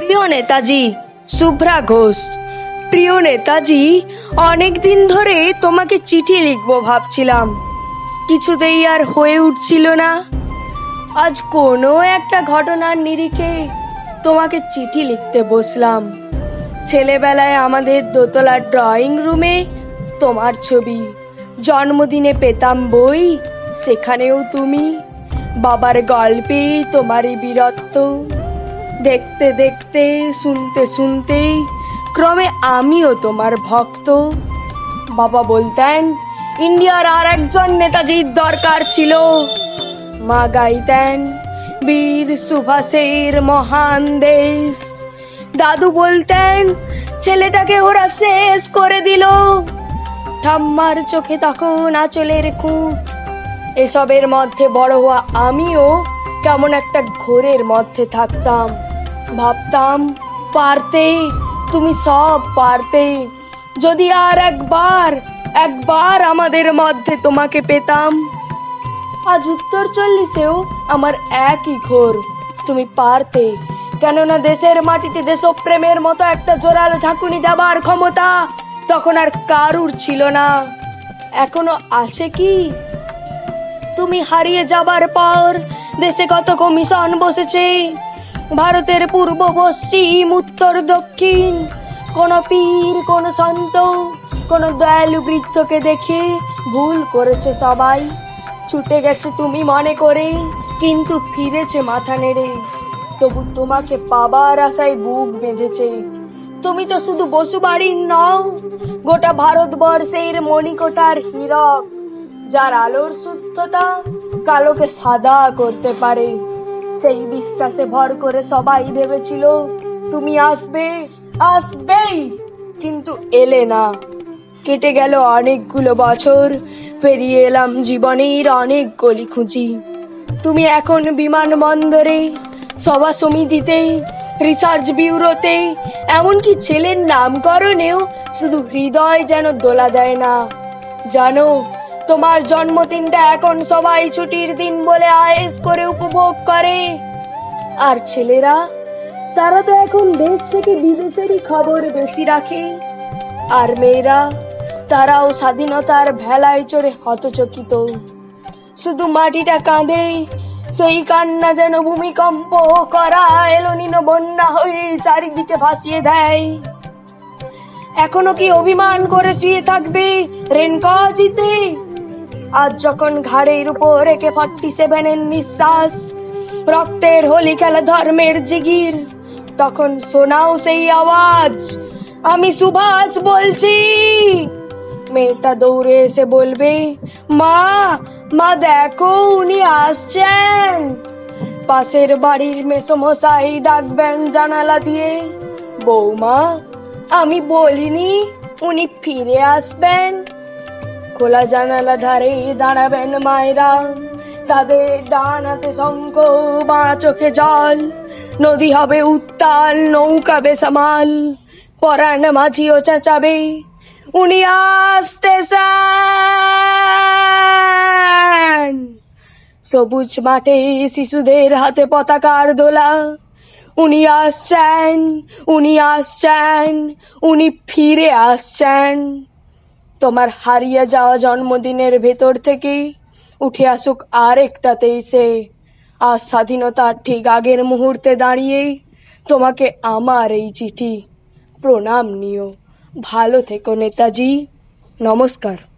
প্রিয় নেতাজি, শুভ্রা ঘোষ। প্রিয় নেতাজি, অনেক দিন ধরে তোমাকে চিঠি লিখবো ভাবছিলাম, কিছুতেই আর হয়ে উঠছিল না। আজ কোনো একটা ঘটনার নিরিখে তোমাকে চিঠি লিখতে বসলাম। ছেলেবেলায় আমাদের দোতলার ড্রয়িং রুমে তোমার ছবি, জন্মদিনে পেতাম বই, সেখানেও তুমি। বাবার গল্পে তোমারই বীরত্ব, দেখতে দেখতে শুনতে শুনতে ক্রমে আমিও তোমার ভক্ত। বাবা বলতেন ইন্ডিয়ার আর একজন নেতাজির দরকার ছিল। মা গাইতেন বীর সুভাষের মহান দেশ। দাদু বলতেন ছেলেটাকে ওরা শেষ করে দিল। ঠাম্মার চোখে তখন আঁচলের খুঁট। এসবের মধ্যে বড় হওয়া আমিও কেমন একটা ঘোরের মধ্যে থাকতাম। ভাবতাম পারতে, তুমি সব পারতে, যদি আর একবার আমাদের মধ্যে তোমাকে পেতাম। আজ উত্তর 40-এও আমার একই ঘোর, তুমি পারতে। কেননা দেশের মাটিতে দেশপ্রেমের মতো একটা জোরালো ঝাঁকুনি দেবার ক্ষমতা তখন আর কারুর ছিল না। এখনো আছে কি? তুমি হারিয়ে যাবার পর দেশে কত কমিশন বসেছে, ভারতের পূর্ব পশ্চিম উত্তর দক্ষিণ। কোন পীর, কোন সন্ত, কোন দয়ালু বৃদ্ধকে দেখে ভুল করেছে সবাই, ছুটে গেছে তুমি মনে করে, কিন্তু ফিরেছে মাথা নেড়ে। তবু তোমাকে পাবার আশায় বুক বেঁধেছে। তুমি তো শুধু বসুবাড়ির নও, গোটা ভারতবর্ষের মণিকোঠার হীরক, যার আলোর শুদ্ধতা কালোকে সাদা করতে পারে। সেই বিশ্বাসে ভর করে সবাই ভেবেছিল তুমি আসবেই, কিন্তু এলে না। কেটে গেল অনেকগুলো বছর, পেরিয়ে এলাম জীবনের অনেক গলি খুঁজি। তুমি এখন বিমানবন্দরে, সভা সমিতিতে, রিসার্চ ব্যুরোতে, এমনকি ছেলের নামকরণেও শুধু হৃদয় যেন দোলা দেয় না। জানো, তোমার জন্মদিনটা এখন সবাই ছুটির দিন বলে আয়েশ করে উপভোগ করে। আর ছেলেরা, তারা তো এখন দেশ থেকে বিদেশেরই খবর বেশি রাখে। আর মেয়েরা, তারাও স্বাধীনতার ভেলায় চড়ে হতচকিত। শুধু মাটিটা কাঁদে, সেই কান্না যেন ভূমিকম্প করা এলোনিন বন্যা হয়ে চারিদিকে ভাসিয়ে দেয়। এখনো কি অভিমান করে শুয়ে থাকবে রেনকাজিতে? আজ যখন ঘাড়ের উপর রেখে 47-এর নিঃশ্বাস, রক্তের হোলি খেলা ধর্মের জিগির, তখন শোনাও সেই আওয়াজ, আমি সুভাষ বলছি। মেয়েটা দৌড়ে এসে বলবে, মা দেখো উনি আসছেন। পাশের বাড়ির মেসোমশাই ডাকবেন জানালা দিয়ে, বৌমা আমি বলিনি উনি ফিরে আসবেন? খোলা জানালা ধারে দাঁড়াবেন মায়েরা, তাদের ডান হাতে শঙ্খ, বাঁ চোখে জল। নদী হবে উত্তাল, নৌকা বেসামাল, পরাণ মাঝিও চেঁচাবে, উনি আসতেছেন। সবুজ মাঠে শিশুদের হাতে পতাকার দোলা, উনি আসছেন, উনি ফিরে আসছেন। তোমার হারিয়ে যাওয়া জন্মদিনের ভেতর থেকে উঠে আসুক আরেকটা 23-এ। আজ স্বাধীনতার ঠিক আগের মুহূর্তে দাঁড়িয়ে তোমাকে আমার এই চিঠি। প্রণাম নিও। ভালো থেকো নেতাজি। নমস্কার।